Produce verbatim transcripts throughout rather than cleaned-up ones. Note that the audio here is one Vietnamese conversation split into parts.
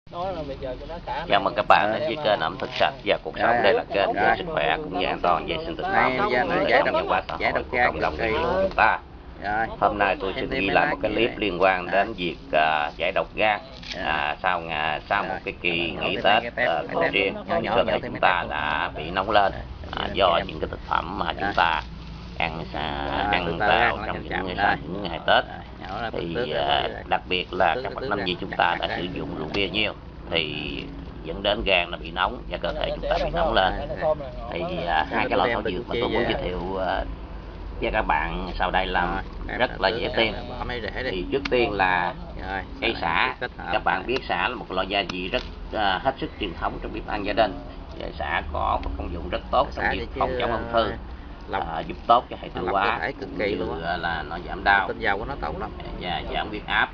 Chào mừng các bạn đến với kênh ẩm thực sạch và cuộc sống. Đây là kênh về sức khỏe cũng như an toàn vệ sinh thực phẩm để không nhân hóa xã hội của cộng đồng người của chúng ta. Hôm nay tôi xin ghi lại một cái clip liên quan đến việc uh, giải độc gan à, sau ngày sau một cái kỳ nghỉ Tết uh, cổ truyền. Cơ thể chúng ta đã bị nóng lên à, do những cái thực phẩm mà chúng ta ăn uh, ăn vào trong những ngày những ngày Tết. Thì uh, đặc biệt là các bậc nam nhi chúng ta đã sử dụng rượu bia nhiều thì dẫn đến gan nó bị nóng và cơ thể chúng ta bị nóng lên. Thì uh, hai cái loại thảo dược mà tôi muốn giới thiệu uh, với các bạn sau đây là rất là dễ tìm. Thì trước tiên là cây sả. Các bạn biết sả là một loại gia vị rất uh, hết sức truyền thống trong bếp ăn gia đình. Và sả có một công dụng rất tốt trong việc phòng chống ung thư, à, giúp tốt cho hệ tiêu hóa, cực kỳ luôn là nó giảm đau, tinh dầu của nó tốt lắm và giảm huyết áp.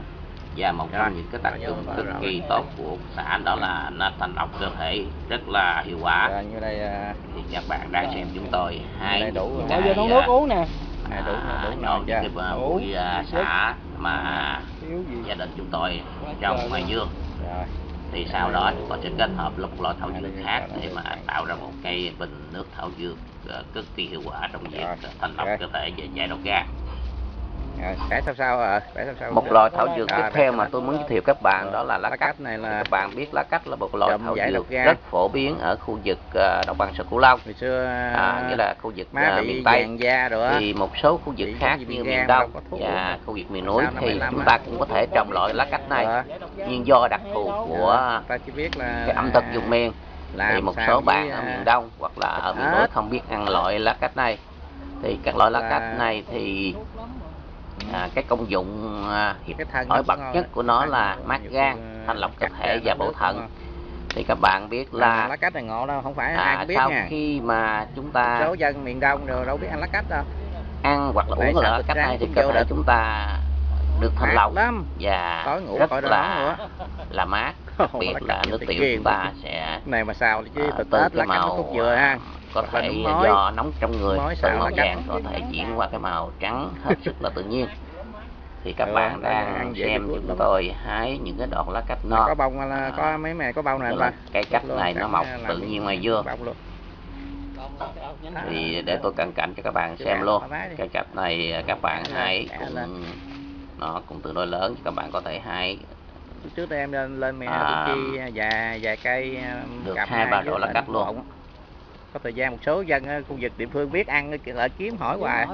Và một trong những cái tác dụng cực kỳ tốt của sả đó là nó thanh lọc cơ thể rất là hiệu quả. Rồi, như đây, thì các bạn đang xem chúng tôi hai đủ cái nấu nước uống nè, nhọn những cái bụi sả mà gia đình chúng tôi trồng ngoài vườn. Thì sau đó chúng tôi sẽ kết hợp một loại thảo dược khác để mà tạo ra một cây bình nước thảo dược cực kỳ hiệu quả trong việc thanh lọc cơ thể và giải độc gan. Cái sao sao à? Sao một loại thảo dược tiếp theo mà tôi muốn giới thiệu các bạn đó là lá cách. Này là các bạn biết lá cách là một loại thảo dược rất phổ biến ở khu vực đồng bằng sông Cửu Long. Hồi xưa à, nghĩa là khu vực uh, miền Tây da rồi thì một số khu vực khác như miền Đông và khu vực miền núi thì chúng ta cũng có thể trồng loại lá cách này. Nhưng do đặc thù của cái ẩm thực vùng miền thì một số bạn ở miền Đông hoặc là ở miền núi không biết ăn loại lá cách này. Thì các loại lá cách này thì À, cái công dụng à, nổi bật nhất của nó là mát gan, thanh lọc cơ thể và bổ thận. Thì các bạn biết là lá cách này ngộ đâu, không phải à, ai cũng biết sau nha. khi mà chúng ta số dân miền Đông rồi đâu biết ăn lá cách đâu, ăn hoặc là uống lá cách này thì cơ thể chúng ta được thanh lọc lắm và rất là là mát. Đặc biệt là nước tiểu chúng ta sẽ này mà sao chứ uh, từ cái màu dừa ha, có thể do nóng trong người từ màu vàng có thể chuyển qua cái màu trắng hết sức là tự nhiên. Thì các ừ, bạn đang xem chúng tôi hái những cái đoạn lá cách non. Có bông là có mấy mẹ có bông này là cái cách này nó mọc tự nhiên ngoài vườn. Thì để tôi cận cảnh cho các bạn xem luôn. Cái cách này các bạn hái cũng nó cũng tương đối lớn, các bạn có thể hái. Trước đây em lên lên mẹ à, chi vài vài cây được hai ba độ lá cách luôn. Có thời gian một số dân ở khu vực địa phương biết ăn lại kiếm hỏi hoài.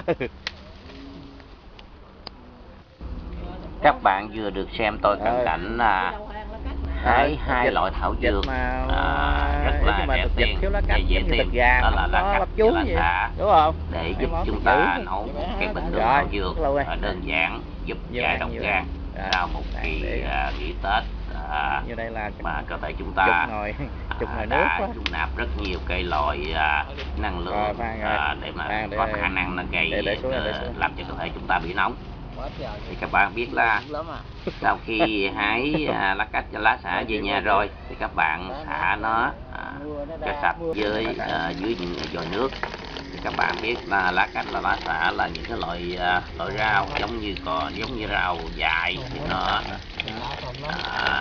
Các bạn vừa được xem tôi cận cảnh là hái hai loại thảo dược à, rất là rẻ tiền và dễ tìm, đó là lá cách và lá xả, để giúp chúng ta nấu một cái bình nước thảo dược đơn giản giúp giải độc gan sau một kỳ nghỉ Tết à, mà cơ thể chúng ta à, đã dung nạp rất nhiều cây loại à, năng lượng à, để mà có khả năng nó gây làm cho cơ thể chúng ta bị nóng. Thì các bạn biết là sau khi hái à, lá cách và lá xả về nhà rồi thì các bạn xả nó à, cho sạch dưới à, dưới những vòi nước. Thì các bạn biết là lá cách và lá xả là những cái loại à, loại rau giống như còn giống như rau dại thì nó à,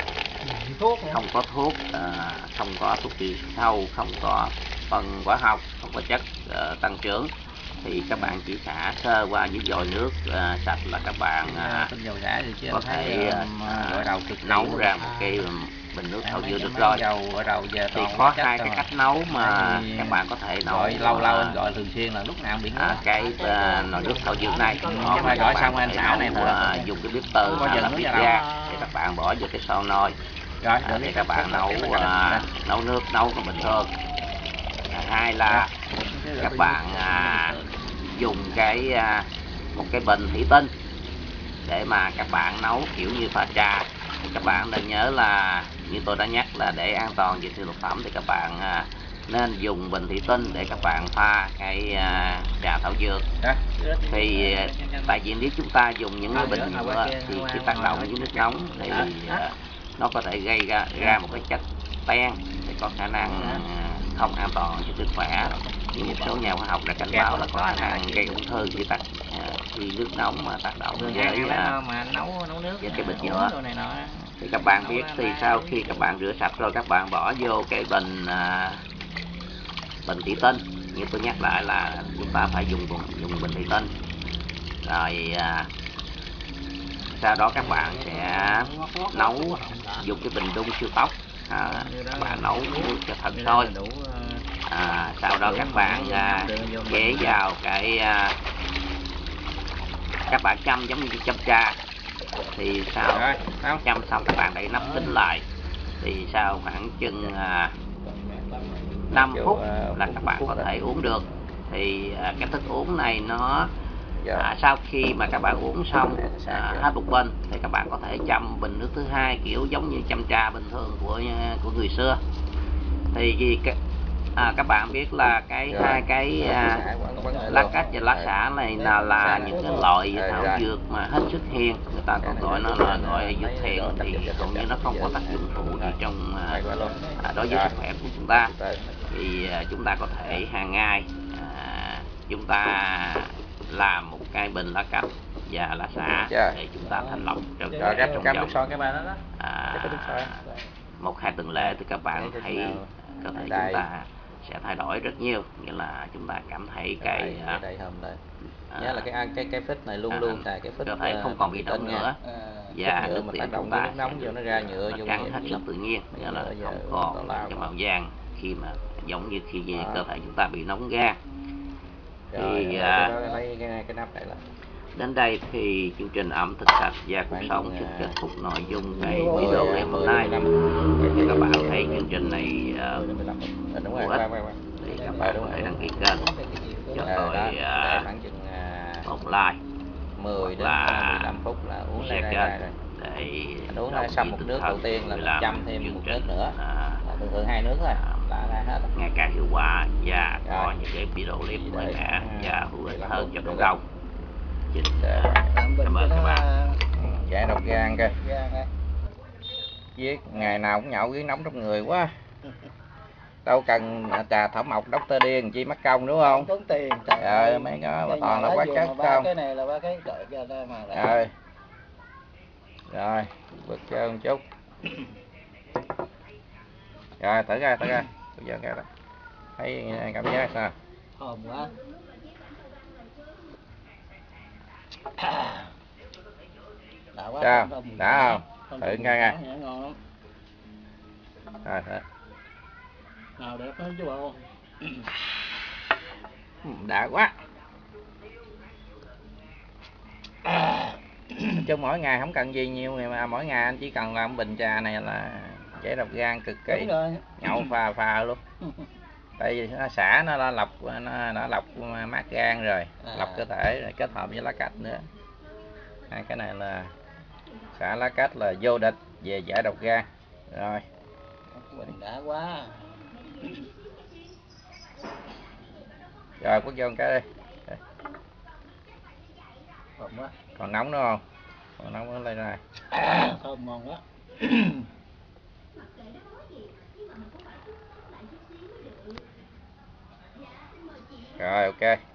không có thuốc à, không có thuốc trừ sâu, không có phân hóa học, không có chất à, tăng trưởng. Thì các bạn chỉ xả sơ qua những vòi nước uh, sạch là các bạn uh, có thể uh, nấu ra một cái bình nước thảo dược được rồi. Thì có hai cái cách nấu mà các bạn có thể nấu lâu lâu anh gọi thường xuyên là lúc nào bị à, cái uh, nồi nước thảo dược này. Họ mà gọi xong anh xả này uh, dùng cái bếp từ hay là bếp ga để các bạn bỏ vô cái xô nồi à, để các bạn nấu uh, nấu nước nấu còn bình thường. À, hai là các bạn uh, dùng cái à, một cái bình thủy tinh để mà các bạn nấu kiểu như pha trà. Thì các bạn nên nhớ là như tôi đã nhắc là để an toàn vệ sinh thực phẩm thì các bạn à, nên dùng bình thủy tinh để các bạn pha cái à, trà thảo dược. Thì tại vì nếu chúng ta dùng những cái bình nhựa thì khi tác động với nước nóng thì à, nó có thể gây ra, ra một cái chất ten thì có khả năng không an toàn cho sức khỏe. Như một số nhà khoa học đã cảnh báo là có khả năng gây ung thư khi tác khi nước nóng mà tác động với mà nấu nấu nước với cái bình nhựa. Thì các bạn biết thì sau khi các bạn rửa sạch rồi các bạn bỏ vô cái bình à, bình thủy tinh, như tôi nhắc lại là chúng ta phải dùng dùng bình thủy tinh rồi à, sau đó các bạn sẽ nấu dùng cái bình đun siêu tốc, à, các bạn nấu nước cho thật sôi, à, sau đó các bạn à, chế vào cái à, các bạn chăm giống như chăm trà. Thì sau chăm xong các bạn đậy nắp kín lại, thì sau khoảng chừng à, năm phút là các bạn có thể uống được. Thì à, cái thức uống này nó à, sau khi mà các bạn uống xong à, hết một bình thì các bạn có thể chăm bình nước thứ hai, kiểu giống như chăm trà bình thường của của người xưa. Thì vì cái à, các bạn biết là cái hai cái à, lá cách và lá xả này là là những cái loại thảo dược mà hết sức hiền, người ta còn gọi nó là gọi dược thiện, thì hầu như nó không có tác dụng phụ gì trong à, à, đối với sức khỏe của chúng ta. Thì à, chúng ta có thể hàng ngày à, chúng ta làm một cái bình lá cách và lá xả để chúng ta thanh lọc trong trong vòng à, một hai tuần lễ, thì các bạn thấy cơ thể chúng ta sẽ thay đổi rất nhiều, nghĩa là chúng ta cảm thấy cái à, nhớ là cái cái cái phích này luôn luôn xài cái phích cơ thể không còn bị nóng nữa, và nước tiểu chúng ta sẽ nóng vô nó ra nhựa vô căng hết sức tự nhiên, nghĩa là không còn cái màu vàng khi mà giống như khi cơ thể chúng ta bị nóng gan. Thì à, đến đây thì chương trình ẩm thực sạch và cuộc sống xin kết thúc nội dung cái video ngày hôm nay. Thì các bạn thấy chương trình này uh, hữu ích thì các bạn có thể đăng ký kênh cho tôi uh, một like mười đến mười lăm phút là uống share kênh để uống xong một nước đầu tiên là mình chăm thêm một nước nữa, à, thường thường hai nước thôi là ra hết ngày càng hiệu quả và có những cái video clip mới mẻ và hữu ích hơn cho cộng đồng. Xin cảm ơn các bạn. Giải độc gan kìa, viết ngày nào cũng nhậu với nóng trong người quá. Đâu cần trà thảo mộc Doctor Điền chi mất công đúng không? Tốn tiền. Trời ơi mấy cái mà toàn là quá chất không? Cái này là ba cái đợi ra đây mà. Rồi. Rồi, bật cho một chút. Rồi, thử ra, thử ra. Bây giờ ra đó. Thấy cảm giác sao? Thơm quá. Đã quá. Sao? Đã không? Thử nghe nghe. Ngon lắm. Rồi, thử. Nào đẹp hết chứ bộ. Đã quá. Chứ mỗi ngày không cần gì nhiều, mà mỗi ngày anh chỉ cần làm bình trà này là giải độc gan cực kỳ. Nhậu phà phà luôn. Tại vì nó xả nó đã lọc nó đã lọc mát gan rồi, à. Lọc cơ thể rồi kết hợp với lá cách nữa. Hai cái này là xả lá cách là vô địch về giải độc gan. Rồi. Bình đã quá. Rồi quất vô một cái đi. Thơm quá. Còn nóng nữa không? Còn nóng nữa lên này. À, thơm ngon quá. Rồi ok.